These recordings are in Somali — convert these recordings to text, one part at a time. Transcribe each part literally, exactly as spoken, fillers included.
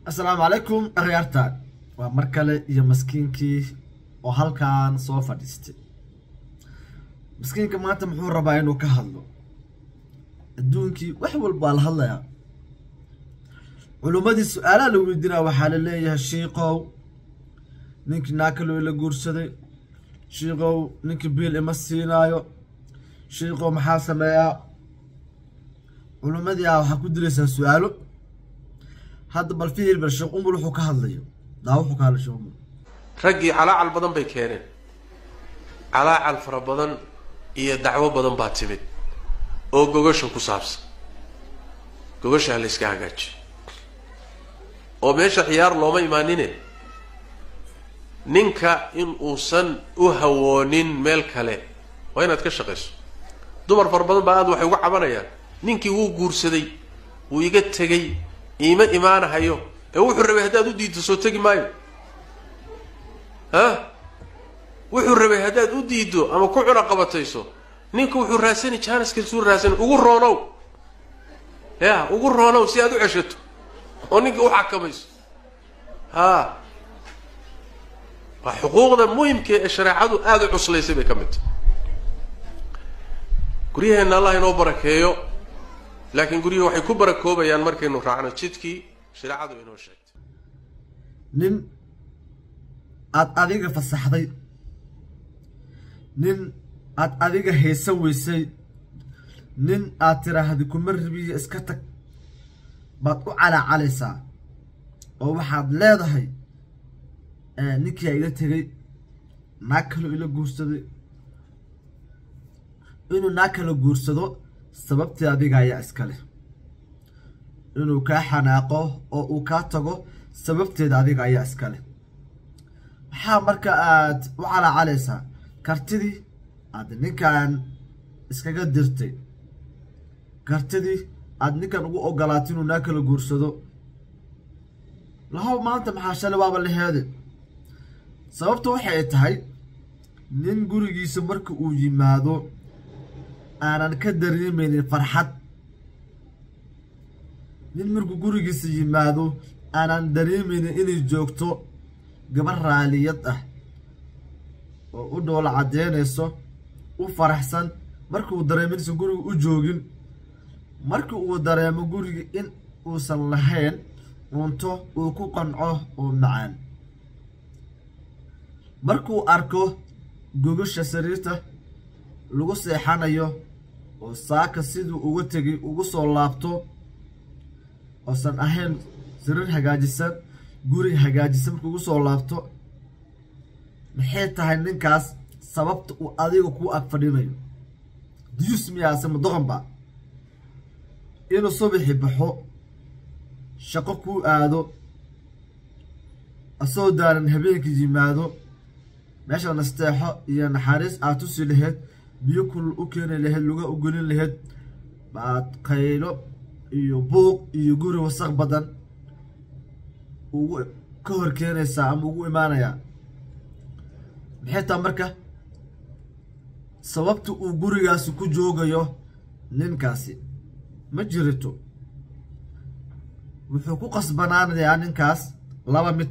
السلام عليكم أخيارتان ومركلة يا مسكينكي وهالكان سوف فديستي مسكينك ما تمحور رباين وكهلو الدونكي وحول بالهلا يا علومات السؤال لو ودنا وحال الله يا شيقو نينك ناكلو إلى قرصدي شيقو نينك بيل إمسينايو شيقو محاسمة يا علومات يا وحكو دريسا سؤالو هذا بالفيل بالشق أم بلوحو كهالليو داوحو كهالشو أم رجي على على البدن بيكيرين على على الفربدن هي دعوة بدن باتمد أو جوجش وكسابس جوجش على إسكاجج أو ماشي حيار لو ما يمانين نينكا إن أوسن أهوانين ملك له وين أتكشقش دمر فربدن بعد وحي وقع يعني نينكي هو جورسدي ويجت تجي إيمان إيمان هايو وحر بهداد ودي تصوتك مايو ها وحر بهداد ودي دو أما كل رقبتيسو نينكو وحر راسني كانس كسور راسني وقول رونو يا وقول رونو سيادو عشتو ونينكو وحكميس ها حقوق ذا مهم كي الشريعة هذا عصلي سبي كمت قريه إن الله ينوبرك هيو لكن قريه وحي كبرك كوبا يان مركي إنه راعنا تشتكي شريعة إنه شيء نين أد أديك فصحتي نين أد أديك هيسوي سي نين أترى هذيك مربي إسكتك بطو على على ساعة أو واحد لا ضحي آه نكيا إلى تري ناكلو إلى جوستدي إنه ناكلو جوستدو sababtii adiga ayaa iskale inuu ka xanaaqo oo uu ka tago sababteeda adiga ayaa iskale waxa marka aad u calaacalaysaa kartidii aad ninkan iskaga dirtay kartidii aad ninkan ugu ogolaatay inuu naakala guursado lahaw maanta maxaa shalay waaba la heeday sababtu waxay tahay nin gurigiisa marka uu yimaado aanan ka dareemaynin farxad nin markuu gurigiisa yimaado aanan dareemaynin inay joogto gabar raaliyad ah oo u dhoola cadeynayso u faraxsan markuu dareemayso guriga u joogin markii uu dareemo guriga in uusan lahayn cunto uu ku qanco oo macaan markuu arko gogasha sariirta lagu seexanayo oo saaka siduu uga tagay ugu soo laabto oo san ahayn sariir hagaajisan guri hagaajisan markuu ugu soo laabto maxay tahay ninkaas sababta uu adiga ku ag fadhinayo diyus miyaase madoqonba inuu subaxi baxo shaqo ku aado asoo daaran habeenkii yimaado meesha nasteexo iyo naxariis aad tusi lahayd biyo kul u keenay lahayd luga u gelin lahayd baad qaylo iyo buuq iyo guri wasaq badan ugu ka hor keenaysaa ama ugu imaanaya maxay tahay marka sababta uu gurigaasi ku joogayo ninkaasi ma jirto wuxuu ku qasbanaanayaa ninkaas laba mid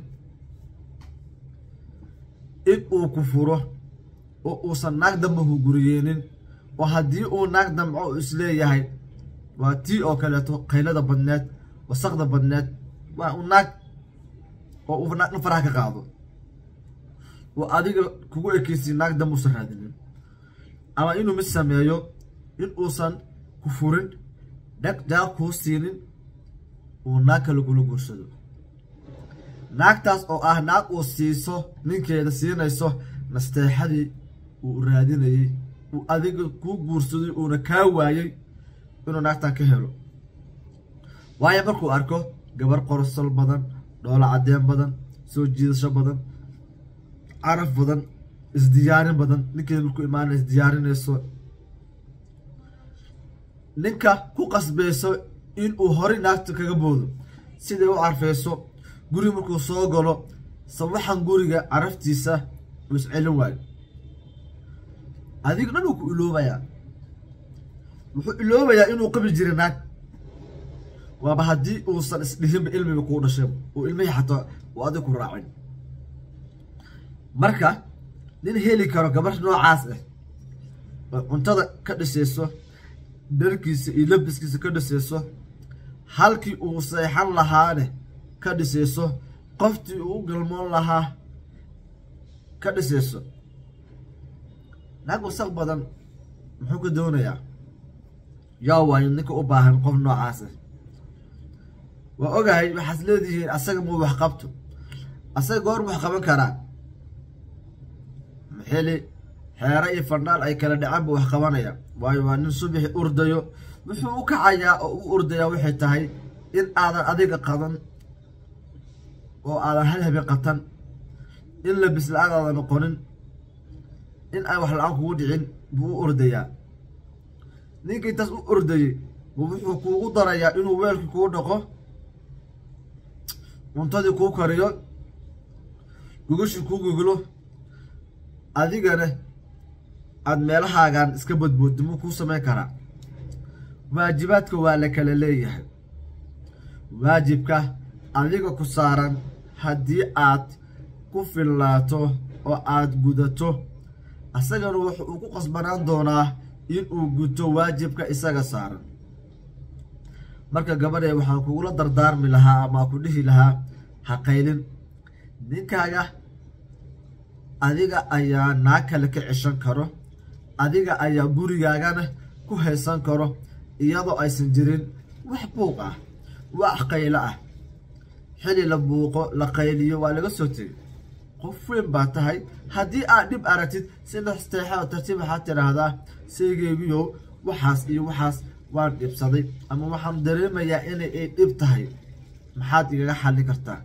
in uu ku furo oo uusan naag dambe guriyeenin oo haddii uu naag damco isleeyahay waa tii oo kaleeto qaylada badneed wasaqda badneed waa uu naag oo uu naag faraha ka qaado oo adiga kugu ekeysi naag dambe uusan raadinin ama inuu mid sameeyo in uusan ku furin dhag jaaq kuu siinin uu naag kale kula guursado naagtaas oo ah naag uu siiso ninkeeda siinayso nasteexadii uu raadinayay uu adiga ku guursaday uuna kaa waayay inuu naagtan ka helo waayo markuu arko gabar qorsal badan dhoola cadeen badan soo jiidasho badan caraf badan isdiyaarin badan ninkeeda markuu imaanay isdiyaarinayso ninka ku qasbayso inuu hore naagta kaga boodo siday u carfayso guri markuu soo galo sawaxan guriga caraftiisa uu iscelin waayo adiga dhan uu ku iloobayaa wuxuu iloobayaa inuu qabi jiray naag waaba haddii uusan isdhihinba ilmiga kuu dhashay oo ilmihii xataa uu adiga ku raacin. marka nin heli karo gabar noocaas ah oo cuntada ka dhisayso, dharkiisa iyo labiskiisa ka dhisayso, halkii uu seexan lahaane ka dhisayso, qoftii uu u galmoon lahaa ka dhisayso. naag wasaq badan muxuu ka doonayaa? yaa waayo ninka u baahan qof noocaas ah. waa ogahay waxaad leedihiin asaga muu wax qabto. asaga goor wax qaban karaa? maxili xeero iyo fandhaal ay kala dhacaan buu wax qabanaya. waayo waa nin subaxi urdayo. wuxuu u kacayaa oo u urdayaa waxay tahay in aadan adiga qadan oo aadan hal habeen qatan, in labis la-aan aadan noqonin, in ay wax la-aan kugu dhicin buu u ordayaa. ninka intaas u ordayay buu wuxuu kuugu darayaa inuu weelkii kuu dhaqo, cuntadii kuu kariyo, gogashii kuu goglo, adigana aad meelahaagan iska badbooddo muu kuu samayn karaa. waajibaadka waa la kala leeyahay. waajibka adiga ku saaran haddii aad ku filnaato oo aad gudato, asagana wuxuu ugu qasbanaan doonaa inuu guto waajibka isaga saaran. marka gabadhee waxaan kugula dardaarmi lahaa ama ku dhihi lahaa ha qaylin. ninkaaga adiga ayaa naag kale ka ceshan karo, adiga ayaa gurigaagana ku haysan karo iyadoo aysan jirin wax buuq ah, wax qaylo ah. xili la buuqo la qayliyo waa laga soo tegay. qof weyn baa tahay. haddii aad dhib aragtid si nasteexa oo tartiib waxaad tidhaahdaa seygeygiyow waxaas iyo waxaas waan dhibsaday ama waxaan dareemayaa inay ay dhib tahay, maxaad igaga xallin kartaa?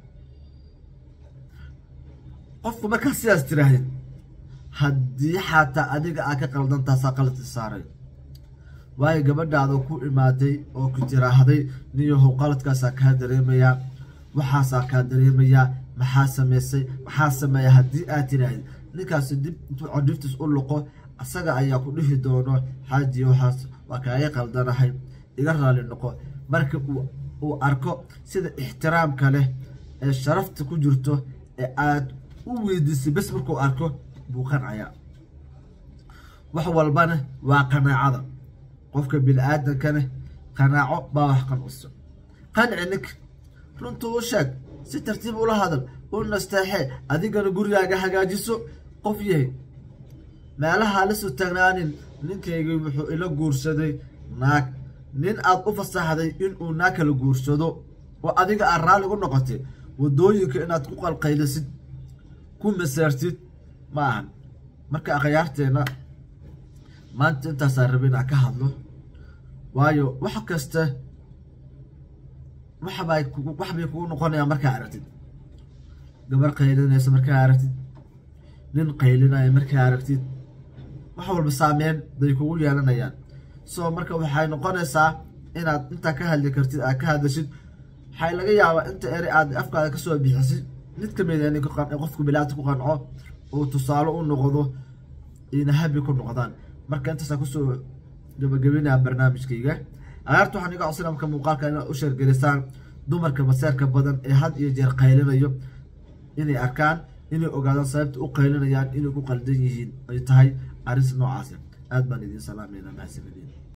qofku markaa sidaas tirahdid, haddii xataa adiga aad ka qaldantaasa qalad saaray. waayo gabadhaada ku imaaday oo ku tiraahday niyahow qaladkaasaa kaa dareemayaa, waxaasaa kaa dareemayaa, maxaa samaysay, maxaa sameeya. haddii aad tirahdid, ninkaasi dib intuu codhiftiis u luqo, asaga ayaa ku dhihi doono xaaji waxaas waa kaaga qaldanahay, iga raali noqo. marka uu arko sida ixtiraamka leh ee sharafta ku jirto ee aad u weydiisay, bes markuu arko buu qancayaa. wax walbana waa qanaacada. qofka bini-aadankana qanaaco baa wax qanciso. qanci ninka, runtuu u sheeg, si tartiib ula hadal, u nasteexee, adigana gurigaaga hagaajiso. qof yahay meelaha la soo taagnaanin ninkaygii wuxuu ila guursaday naag. nin aad u fasaxday inuu naag kala guursado oo adiga aad raalli gu noqotay, waddooyinka inaad ku qalqaylisid, ku masaartid ma ahan. marka akhyaarteena maanta intaasaa rabay inaan ka hadlo. waayo wax kasta waxbay waxbay kugu noqonayaa markaa aragtid. gabar qaylinaysa markaa aragtid, nin qaylinaya markaa aragtid, wax walba saameyn bay kugu yeelanayaan. soo marka waxay noqonaysaa inaad intaa ka hadli kartid aad ka hadashid. waxay laga yaabaa inta eri aad afkaada kasoo bixisid mid ka mid ah qofku bilaata ku qanco oo tusaale u noqdo ina habi ku noqdaan. marka intaasaa kusoo gabagabinaya barnaamijkayga. agaarta waxaan iga codsanaa marka muuqaalka inaad u sheergelisaan dumarka maseerka badan ee had iyo jeer qaylinayo, inay arkaan, inay ogaadaan sababta u qaylinayaan inay ku qaldan yihiin ay tahay arrin noocaas. aad baan idiin salaamayna mahadsanidin.